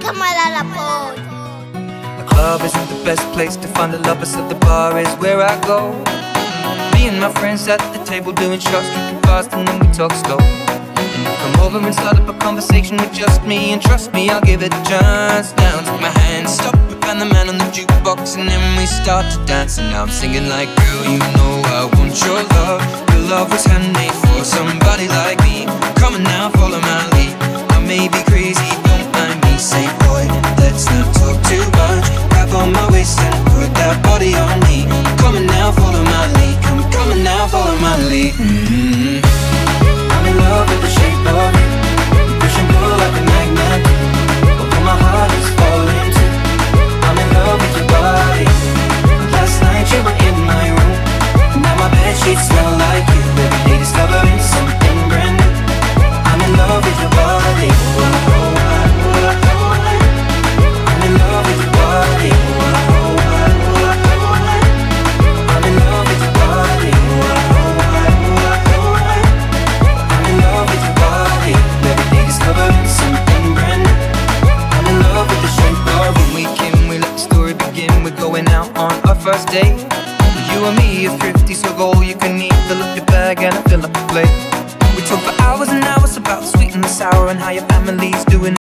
cámara la pon. The club isn't the best place to find the lovers, so the bar is where I go. Me and my friends at the table doing shots, drinking fast and then we talk slow. And you come over and start up a conversation with just me, and trust me, I'll give it a chance. Now take my hand, stop it, and the man on the jukebox, and then we start to dance. And now I'm singing like, girl, you know I want your love. Your love was handmade for somebody like me. Come on now, follow my lead. I may be crazy, don't mind me. Say, boy, let's not talk too much. Grab on my waist and put that body on me. Come on now, follow my lead. Come on now, follow my lead. I'm in love with the shape of you. We push and pull like a magnet. Although my heart is falling too. I'm in love with your body. Last night you were in my room. Now my bedsheets smell like you. Every day discovering something brand new. I'm in love with your body. I'm in love with your body. I'm in love with your body. I'm in love with your body. Every day discovering something brand new. I'm in love with the shape of when we came, we let the story begin. We're going out on our first date. You and me are thrifty, so go all you can eat. Fill up your bag and I fill up the plate. We talk for hours and hours about the sweet and the sour, and how your family's doing